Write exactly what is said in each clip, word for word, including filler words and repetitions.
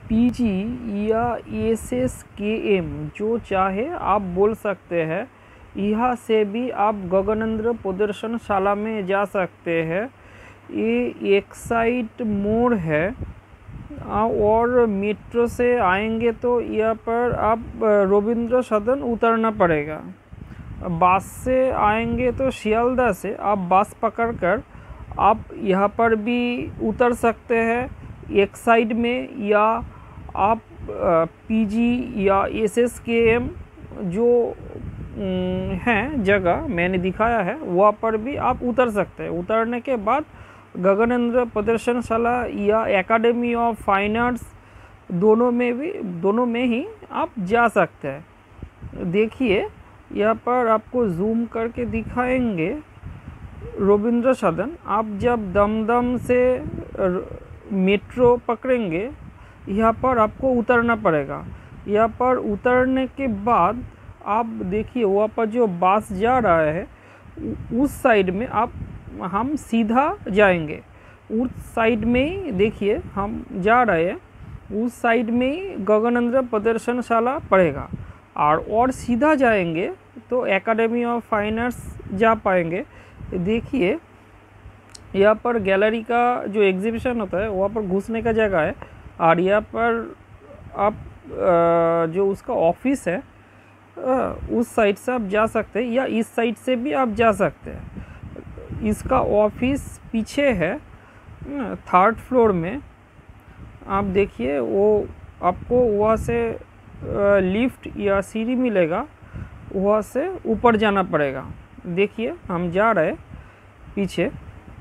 PG या SSKM जो चाहे आप बोल सकते हैं। यहाँ से भी आप गगनेंद्र प्रदर्शनशाला में जा सकते हैं। ये एक्साइट मोड़ है और मेट्रो से आएंगे तो यहाँ पर आप रविंद्र सदन उतरना पड़ेगा। बस से आएंगे तो शियालदह से आप बस पकड़कर आप यहाँ पर भी उतर सकते हैं एक साइड में, या आप पीजी या एसएसकेएम जो हैं जगह मैंने दिखाया है वहाँ पर भी आप उतर सकते हैं। उतरने के बाद गगनेंद्र प्रदर्शनशाला या एकेडमी ऑफ फाइन आर्ट्स दोनों में भी दोनों में ही आप जा सकते हैं। देखिए यहाँ पर आपको जूम करके दिखाएंगे रविंद्र सदन। आप जब दमदम से मेट्रो पकड़ेंगे यहाँ पर आपको उतरना पड़ेगा। यहाँ पर उतरने के बाद आप देखिए वहाँ पर जो बस जा रहा है उस साइड में आप हम सीधा जाएंगे। उस साइड में देखिए हम जा रहे हैं, उस साइड में गगनेंद्र प्रदर्शनशाला पड़ेगा। और और सीधा जाएंगे तो एकेडमी ऑफ फाइन आर्ट्स जा पाएंगे। देखिए यहाँ पर गैलरी का जो एग्जीबिशन होता है वहाँ पर घुसने का जगह है, और यहाँ पर आप जो उसका ऑफिस है उस साइड से आप जा सकते हैं, या इस साइड से भी आप जा सकते हैं। इसका ऑफिस पीछे है थर्ड फ्लोर में। आप देखिए वो आपको वहाँ से लिफ्ट या सीढ़ी मिलेगा, वहाँ से ऊपर जाना पड़ेगा। देखिए हम जा रहे पीछे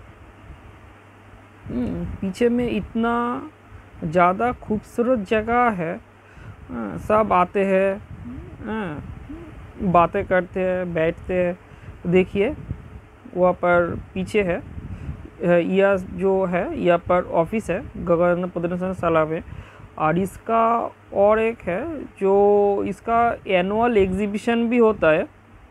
पीछे में इतना ज़्यादा खूबसूरत जगह है। सब आते हैं, बातें करते हैं, बैठते हैं। देखिए वहाँ पर पीछे है, यह जो है यहाँ पर ऑफिस है गगनेंद्र प्रदर्शनशाला में। और इसका और एक है जो इसका एनुअल एग्जीबिशन भी होता है।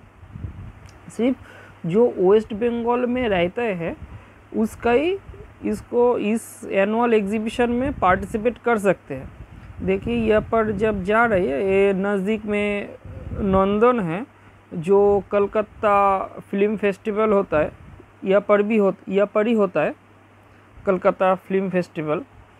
सिर्फ जो वेस्ट बंगाल में रहता है उसका ही इसको इस एनुअल एग्जीबिशन में पार्टिसिपेट कर सकते हैं। देखिए यहाँ पर जब जा रही है, ये नज़दीक में नंदन है जो कलकत्ता फिल्म फेस्टिवल होता है, यहाँ पर भी हो यहाँ पर ही होता है कलकत्ता फिल्म फेस्टिवल।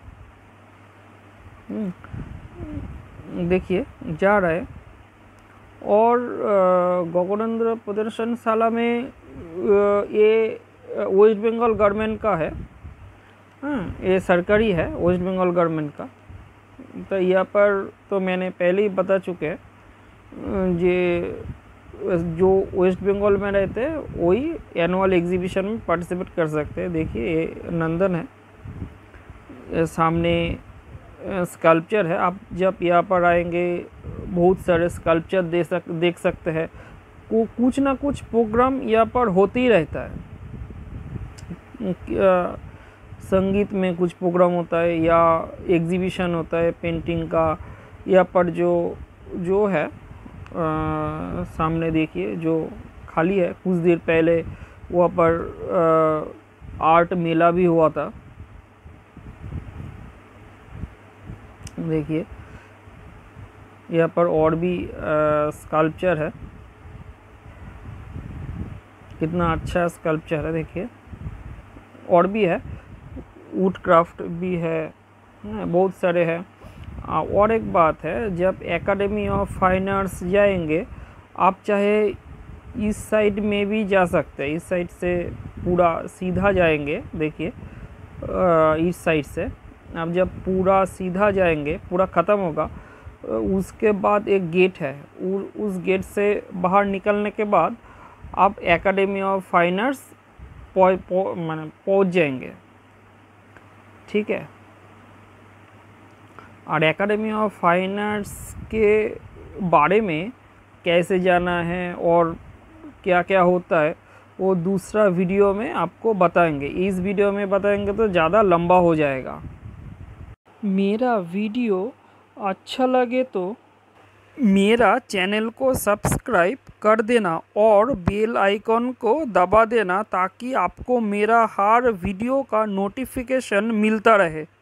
देखिए जा रहा है। और गगनेंद्र प्रदर्शनशाला में ये वेस्ट बंगाल गवर्नमेंट का है, ये सरकारी है वेस्ट बंगाल गवर्नमेंट का। तो यहाँ पर तो मैंने पहले ही बता चुके हैं, ये जो वेस्ट बंगाल में रहते हैं वही एनुअल एग्जीबिशन में पार्टिसिपेट कर सकते हैं। देखिए ये नंदन है, सामने स्कल्पचर है। आप जब यहाँ पर आएंगे बहुत सारे स्कल्पचर दे सक देख सकते हैं। को कुछ ना कुछ प्रोग्राम यहाँ पर होते ही रहता है। संगीत में कुछ प्रोग्राम होता है या एग्जीबिशन होता है पेंटिंग का। यहाँ पर जो जो है आ, सामने देखिए जो खाली है, कुछ देर पहले वहाँ पर आ, आर्ट मेला भी हुआ था। देखिए यहाँ पर और भी स्कल्पचर है, कितना अच्छा स्कल्पचर है। देखिए और भी है, वुड क्राफ्ट भी है, बहुत सारे हैं। और एक बात है, जब एकेडमी ऑफ फाइन आर्ट्स जाएंगे आप चाहे इस साइड में भी जा सकते हैं। इस साइड से पूरा सीधा जाएंगे, देखिए इस साइड से आप जब पूरा सीधा जाएंगे पूरा ख़त्म होगा, उसके बाद एक गेट है, उस गेट से बाहर निकलने के बाद आप एकेडमी ऑफ फाइन आर्ट्स मैंने पहुँच जाएंगे। ठीक है। और एकेडमी ऑफ फाइन आर्ट्स के बारे में कैसे जाना है और क्या क्या होता है वो दूसरा वीडियो में आपको बताएंगे। इस वीडियो में बताएंगे तो ज़्यादा लंबा हो जाएगा। मेरा वीडियो अच्छा लगे तो मेरा चैनल को सब्सक्राइब कर देना और बेल आइकन को दबा देना ताकि आपको मेरा हर वीडियो का नोटिफिकेशन मिलता रहे।